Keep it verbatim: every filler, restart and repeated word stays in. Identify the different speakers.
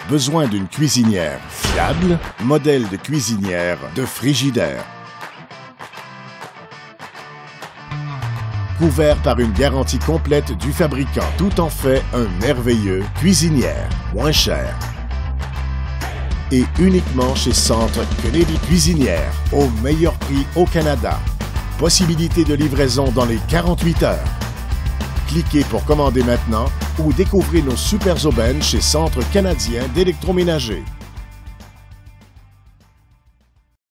Speaker 1: Besoin d'une cuisinière fiable? Modèle de cuisinière de Frigidaire. Couvert par une garantie complète du fabricant. Tout en fait un merveilleux cuisinière. Moins cher. Et uniquement chez Centre Kennedy Cuisinière, au meilleur prix au Canada. Possibilité de livraison dans les quarante-huit heures. Cliquez pour commander maintenant ou découvrez nos super aubaines chez Centre canadien d'électroménager.